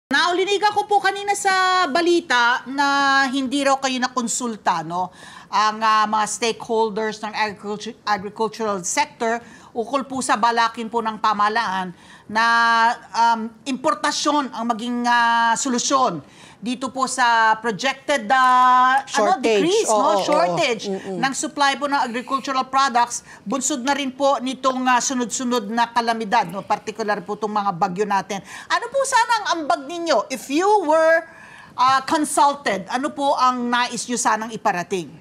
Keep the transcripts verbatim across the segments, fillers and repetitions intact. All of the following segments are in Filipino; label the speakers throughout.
Speaker 1: Naulinigan ko po kanina sa balita na hindi raw kayo nakonsulta, no? Ang uh, mga stakeholders ng agriculture, agricultural sector ukol po sa balakin po ng pamahalaan na um, importasyon ang maging uh, solusyon dito po sa projected uh, ano, decrease,
Speaker 2: oh,
Speaker 1: no?
Speaker 2: Oh,
Speaker 1: shortage
Speaker 2: oh, oh.
Speaker 1: ng supply po ng agricultural products. Bunsod na rin po nitong uh, sunod-sunod na kalamidad, no? Particular po itong mga bagyo natin. Ano po sana ang ambag ninyo? If you were uh, consulted, ano po ang nais nyo sanang iparating?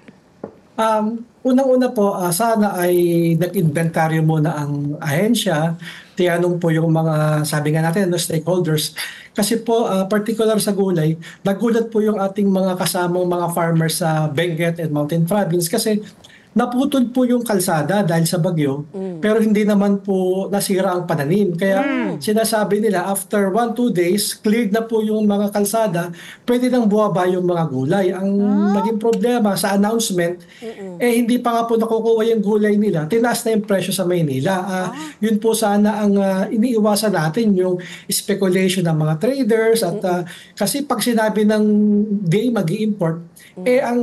Speaker 3: Um, unang-una po, uh, sana ay nag-inventaryo muna ang ahensya, tiyanong po yung mga, sabi nga natin, no, stakeholders. Kasi po, uh, particular sa gulay, nagulat po yung ating mga kasamang mga farmers sa Benguet and Mountain Province kasi naputol po yung kalsada dahil sa bagyo, mm. pero hindi naman po nasira ang pananim. Kaya mm. sinasabi nila, after one, two days, cleared na po yung mga kalsada, pwede nang buwaba yung mga gulay. Ang ah? naging problema sa announcement, Mm-mm. eh hindi pa nga po nakukuha yung gulay nila. Tinaas na yung presyo sa Maynila. Uh, ah. Yun po sana ang uh, iniiwasan natin, yung speculation ng mga traders. At uh, kasi pag sinabi ng day mag-i-import, mm. eh ang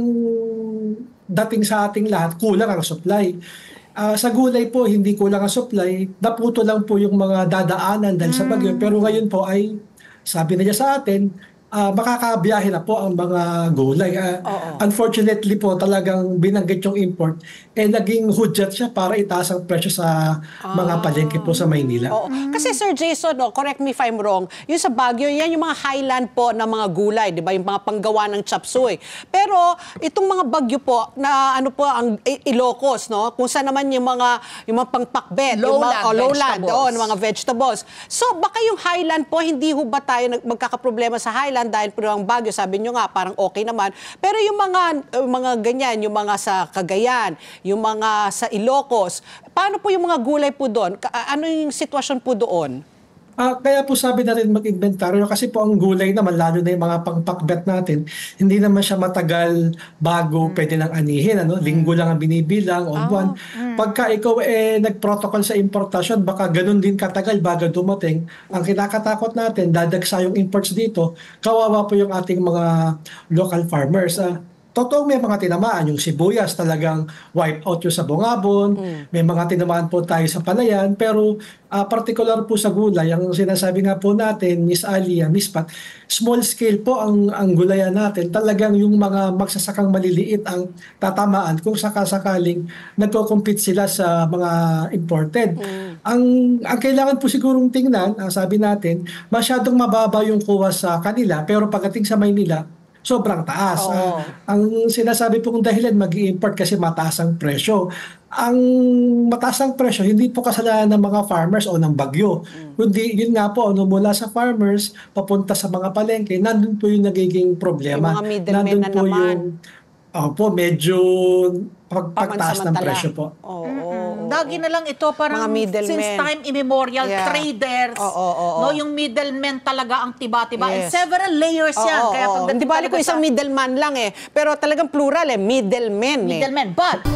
Speaker 3: dating sa ating lahat, kulang ang supply. Uh, sa gulay po, hindi kulang ang supply. Naputo lang po yung mga dadaanan dahil mm. sa bagyo. Pero ngayon po ay, sabi na niya sa atin, uh, makakabiyahe na po ang mga gulay. Uh, unfortunately po, talagang binanggit yung import, eh naging hudyat siya para itaas ang presyo sa ah. mga palengke po sa Maynila.
Speaker 2: Oo. Kasi Sir Jason, no, correct me if I'm wrong, yung sa Baguio, yan yung mga highland po ng mga gulay, di ba? Yung mga panggawa ng chop suey. Pero itong mga bagyo po, na ano po, ang Ilocos, no? Kung saan naman yung mga, yung mga pangpakbet,
Speaker 1: lowland,
Speaker 2: yung mga, oh, lowland,
Speaker 1: vegetables.
Speaker 2: oh, ng mga vegetables. So baka yung highland po, hindi ho ba tayo magkakaproblema sa highland dahil po ang Baguio, sabi nyo nga, parang okay naman. Pero yung mga, uh, mga ganyan, yung mga sa Cagayan, yung mga sa Ilocos, paano po yung mga gulay po doon? Ano yung sitwasyon po doon?
Speaker 3: Uh, kaya po sabi na rin mag-inventaryo kasi po ang gulay naman, lalo na yung mga pangpakbet natin, hindi naman siya matagal bago mm. pwede nang anihin. Ano? Linggo lang ang binibilang o oh, buwan. Mm. Pagka ikaw eh, nag-protocol sa importasyon, baka ganun din katagal bago dumating. Ang kinakatakot natin, dadagsa yung imports dito, kawawa po yung ating mga local farmers. Uh, Totoo may mga tinamaan, yung sibuyas talagang wipe out yung sa Bungabon, mm. may mga tinamaan po tayo sa Palayan, pero uh, particular po sa gulay, ang sinasabi nga po natin, Miss Alia, Miss Pat, small scale po ang, ang gulayan natin, talagang yung mga magsasakang maliliit ang tatamaan kung sakasakaling nagko-compete sila sa mga imported. Mm. Ang, ang kailangan po sigurong tingnan, ang sabi natin, masyadong mababa yung kuha sa kanila, pero pagdating sa Maynila, sobrang taas. Uh, ang sinasabi pong dahilan, mag-i-import kasi mataas ang presyo. Ang mataas ang presyo, hindi po kasalanan ng mga farmers o ng bagyo. Mm. Kundi yun nga po, ano, mula sa farmers, papunta sa mga palengke, nandun po yung nagiging problema.
Speaker 2: Yung mga middlemen na naman. Yung,
Speaker 3: oh, po, medyo pag, pagtaas ng presyo po.
Speaker 2: Oo. Oh, oh.
Speaker 1: Lagi na lang ito parang since time immemorial, yeah. traders,
Speaker 2: oh, oh, oh, oh.
Speaker 1: no, yung middlemen talaga ang tiba-tiba.
Speaker 2: Yes.
Speaker 1: And several layers
Speaker 2: oh,
Speaker 1: yan.
Speaker 2: Oh,
Speaker 1: Kaya
Speaker 2: oh. Hindi balik ko isang sa... middleman lang eh. Pero talagang plural eh, middlemen eh.
Speaker 1: Middlemen, but...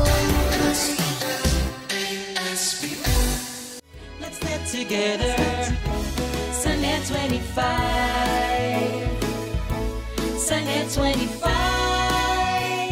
Speaker 4: Let's get together, Sunnet twenty-five, Sunnet twenty-five.